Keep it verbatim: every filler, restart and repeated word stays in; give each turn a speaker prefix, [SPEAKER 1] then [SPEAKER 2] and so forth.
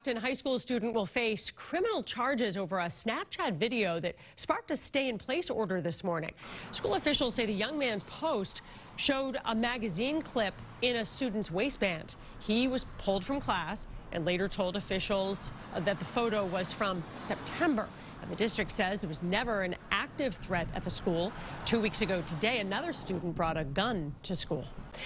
[SPEAKER 1] Brockton high school student will face criminal charges over a Snapchat video that sparked a stay-in-place order this morning. School officials say the young man's post showed a magazine clip in a student's waistband. He was pulled from class and later told officials that the photo was from September. And the district says there was never an active threat at the school. Two weeks ago today, another student brought a gun to school.